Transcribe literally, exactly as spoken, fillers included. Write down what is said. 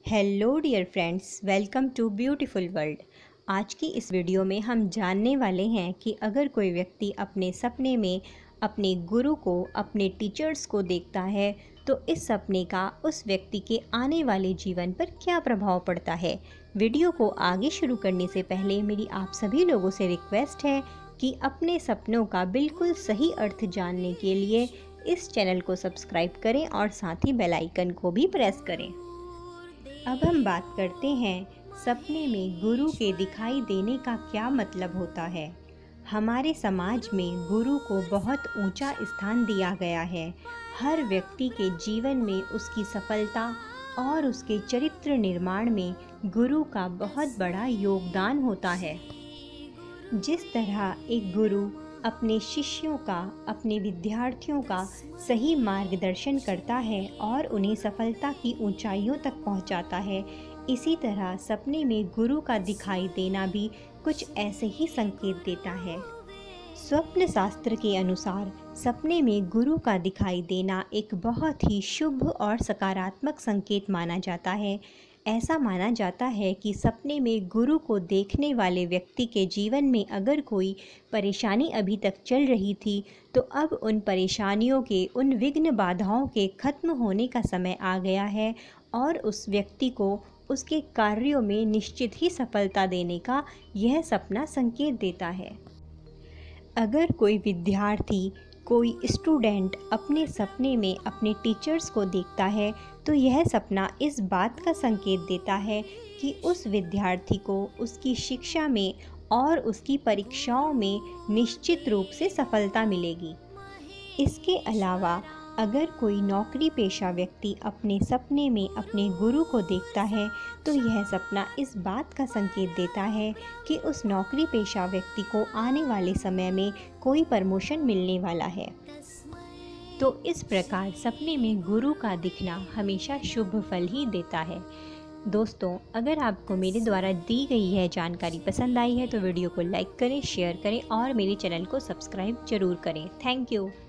Hello dear friends, welcome to beautiful world. आज की इस वीडियो में हम जानने वाले हैं कि अगर कोई व्यक्ति अपने सपने में अपने गुरु को, अपने टीचर्स को देखता है तो इस सपने का उस व्यक्ति के आने वाले जीवन पर क्या प्रभाव पड़ता है। वीडियो को आगे शुरू करने से पहले मेरी आप सभी लोगों से रिक्वेस्ट है कि अपने सपनों का बिल्कुल सही अर्थ जानने के लिए इस चैनल को सब्सक्राइब करें और साथ ही बेल आइकन को भी प्रेस करें। अब हम बात करते हैं सपने में गुरु के दिखाई देने का क्या मतलब होता है। हमारे समाज में गुरु को बहुत ऊंचा स्थान दिया गया है। हर व्यक्ति के जीवन में उसकी सफलता और उसके चरित्र निर्माण में गुरु का बहुत बड़ा योगदान होता है। जिस तरह एक गुरु अपने शिष्यों का, अपने विद्यार्थियों का सही मार्गदर्शन करता है और उन्हें सफलता की ऊंचाइयों तक पहुंचाता है, इसी तरह सपने में गुरु का दिखाई देना भी कुछ ऐसे ही संकेत देता है। स्वप्न शास्त्र के अनुसार सपने में गुरु का दिखाई देना एक बहुत ही शुभ और सकारात्मक संकेत माना जाता है। ऐसा माना जाता है कि सपने में गुरु को देखने वाले व्यक्ति के जीवन में अगर कोई परेशानी अभी तक चल रही थी तो अब उन परेशानियों के, उन विघ्न बाधाओं के खत्म होने का समय आ गया है और उस व्यक्ति को उसके कार्यों में निश्चित ही सफलता देने का यह सपना संकेत देता है। अगर कोई विद्यार्थी, कोई स्टूडेंट अपने सपने में अपने टीचर्स को देखता है तो यह सपना इस बात का संकेत देता है कि उस विद्यार्थी को उसकी शिक्षा में और उसकी परीक्षाओं में निश्चित रूप से सफलता मिलेगी। इसके अलावा अगर कोई नौकरी पेशा व्यक्ति अपने सपने में अपने गुरु को देखता है तो यह सपना इस बात का संकेत देता है कि उस नौकरी पेशा व्यक्ति को आने वाले समय में कोई प्रमोशन मिलने वाला है। तो इस प्रकार सपने में गुरु का दिखना हमेशा शुभ फल ही देता है। दोस्तों, अगर आपको मेरे द्वारा दी गई यह जानकारी पसंद आई है तो वीडियो को लाइक करें, शेयर करें और मेरे चैनल को सब्सक्राइब जरूर करें। Thank you.